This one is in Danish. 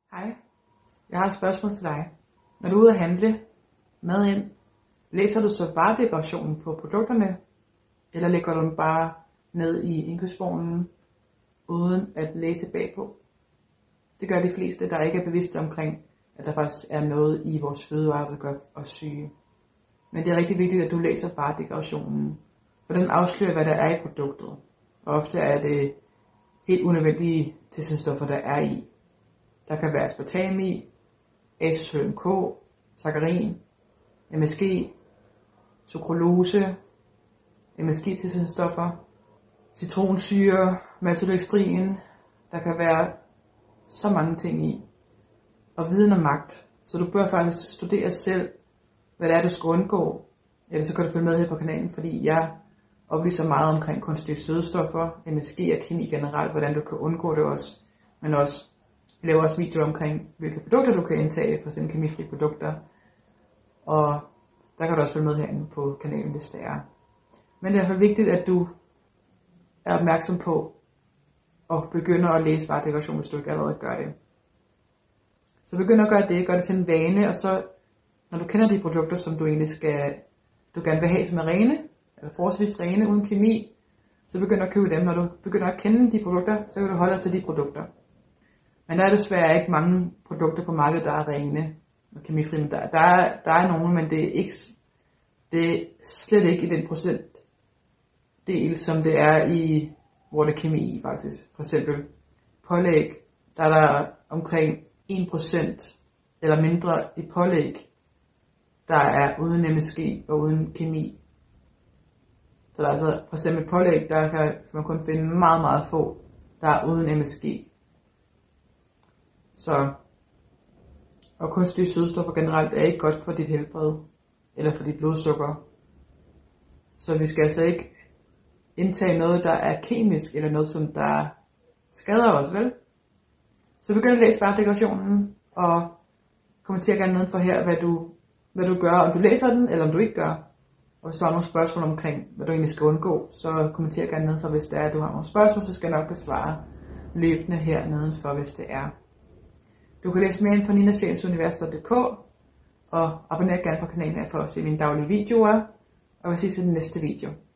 Hej, jeg har et spørgsmål til dig. Når du er ude at handle mad ind, læser du så varedeklarationen på produkterne, eller lægger du dem bare ned i indkøbsvognen, uden at læse bagpå? Det gør de fleste, der ikke er bevidste omkring, at der faktisk er noget i vores fødevarer, der gør os syge. Men det er rigtig vigtigt, at du læser varedeklarationen, for den afslører, hvad der er i produktet. Og ofte er det helt unødvendige tilsætningsstoffer, der er i. Der kan være aspartam i, acetylcholine K, saccharin, MSG, sukralose, MSG-tilsætningsstoffer, citronsyre, maltodextrin. Der kan være så mange ting i. Og viden og magt. Så du bør faktisk studere selv, hvad det er, du skal undgå. Ellers så kan du følge med her på kanalen, fordi jeg oplyser meget omkring kunstige sødestoffer, MSG og kemi generelt, hvordan du kan undgå det også. Men også, jeg laver også videoer omkring, hvilke produkter du kan indtage, f.eks. kemifri produkter. Og der kan du også følge med herinde på kanalen, hvis det er. Men det er i hvert fald vigtigt, at du er opmærksom på og begynder at læse varedeklarationen, hvis du ikke allerede gør det. Så begynd at gøre det, gør det til en vane, og så når du kender de produkter, som du egentlig du gerne vil have, som er rene, eller forholdsvis rene, uden kemi, så begynd at købe dem. Når du begynder at kende de produkter, så kan du holde dig til de produkter. Men der er desværre ikke mange produkter på markedet, der er rene og kemifri. Men der er nogle, men det er slet ikke i den procentdel, som det er i, hvor der er kemi i faktisk. For eksempel pålæg, der er der omkring 1% eller mindre i pålæg, der er uden MSG og uden kemi. Så der er altså for eksempel pålæg, der kan man kun finde meget, meget få, der er uden MSG. Og kunstige sødestoffer generelt er ikke godt for dit helbred, eller for dit blodsukker. Så vi skal altså ikke indtage noget, der er kemisk, eller noget, som der skader os, vel? Så begynd at læse varedeklarationen, og kommenter gerne nedenfor her, hvad du gør, om du læser den, eller om du ikke gør. Og hvis du har nogle spørgsmål omkring, hvad du egentlig skal undgå, så kommenter gerne nedenfor, hvis det er, at du har nogle spørgsmål, så skal jeg nok besvare løbende her nedenfor, hvis det er. Du kan læse mere ind på ninasjælsunivers.dk, og abonner gerne på kanalen her for at se mine daglige videoer, og vi ses i den næste video.